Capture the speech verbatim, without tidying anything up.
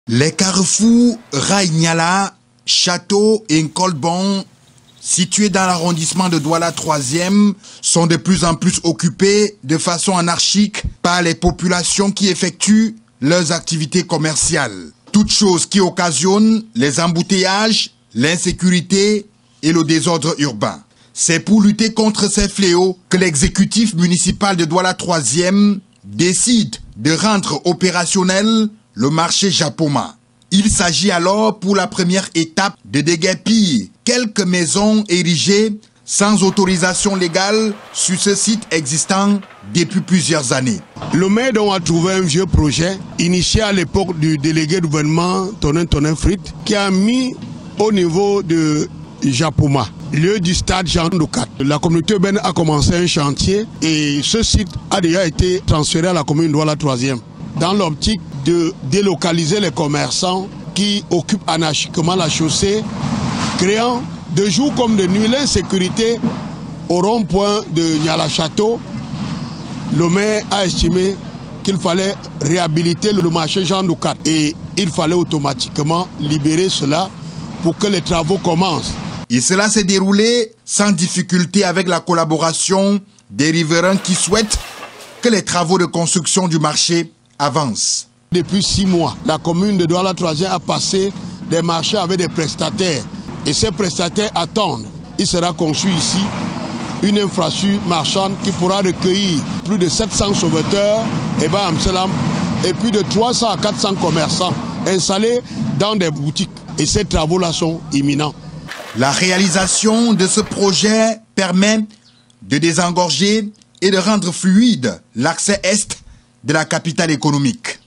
Les carrefours Raïniala, Château et Nkolbon, situés dans l'arrondissement de Douala troisième, sont de plus en plus occupés de façon anarchique par les populations qui effectuent leurs activités commerciales. Toutes choses qui occasionnent les embouteillages, l'insécurité et le désordre urbain. C'est pour lutter contre ces fléaux que l'exécutif municipal de Douala troisième décide de rendre opérationnel le marché Japoma. Il s'agit alors pour la première étape de déguerpir quelques maisons érigées sans autorisation légale sur ce site existant depuis plusieurs années. Le maire a trouvé un vieux projet initié à l'époque du délégué du gouvernement Tonin Tonin Frit qui a mis au niveau de Japoma, lieu du stade Jean Doukat. La communauté urbaine a commencé un chantier et ce site a déjà été transféré à la commune de Douala troisième dans l'optique de délocaliser les commerçants qui occupent anarchiquement la chaussée, créant de jour comme de nuit l'insécurité au rond-point de Niala Château. Le maire a estimé qu'il fallait réhabiliter le marché Jean Doukat et il fallait automatiquement libérer cela pour que les travaux commencent. Et cela s'est déroulé sans difficulté avec la collaboration des riverains qui souhaitent que les travaux de construction du marché avancent. Depuis six mois, la commune de Douala troisième a passé des marchés avec des prestataires. Et ces prestataires attendent. Il sera conçu ici une infrastructure marchande qui pourra recueillir plus de sept cents sauveteurs et, ben, et plus de trois cents à quatre cents commerçants installés dans des boutiques. Et ces travaux-là sont imminents. La réalisation de ce projet permet de désengorger et de rendre fluide l'accès est de la capitale économique.